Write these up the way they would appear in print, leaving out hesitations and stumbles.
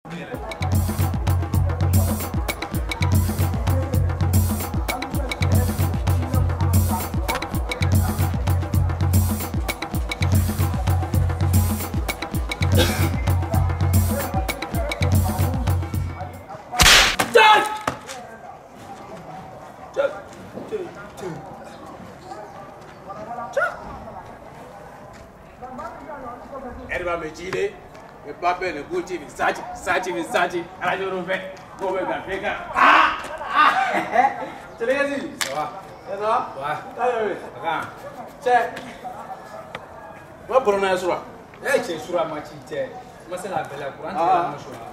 Elle va me tirer, mais pas peine de goûter, Sachi, à la journée, on va faire ah! Tu l'as dit? Ça va? Ça va? Ouais. Tiens, moi, pour un soir. Eh, tu es sur la moitié. Moi, c'est la belle courante. Ah.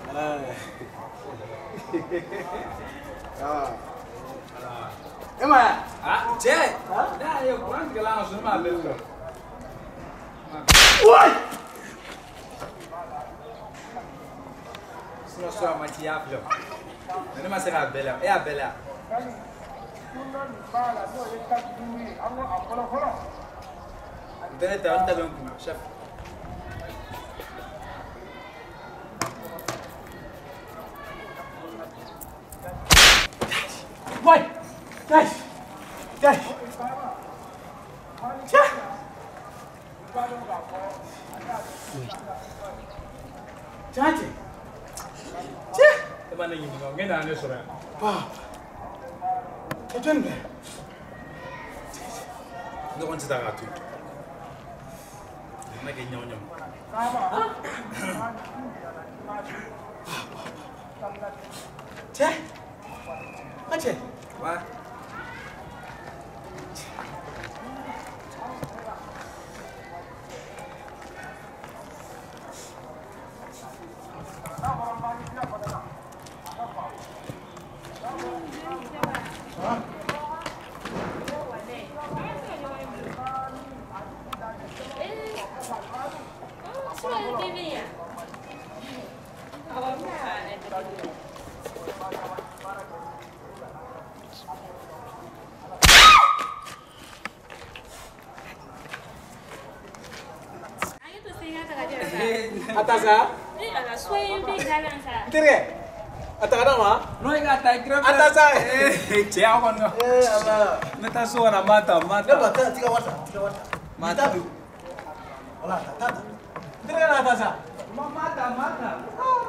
Ah, tiens. Là, il y a courant que là, on se met à belle. Ouais! Sinon, sur la moitié, mais c'est la belle. Et la belle. Vous êtes un chef. Ouais! Tiens! Teman ini ngomongin ane sore. Wah. Kejen be. Ndo kon cita gatu. Na ke nyonyom. Che. Ache. Wa. Atasa? Tere? Ataka ma? No iga ta kira. Atasa? Che ako no. Ala. Meta so na mata. Ne bata tiga wata. Mata bi. Wala tata. Tere na atasa? Mata.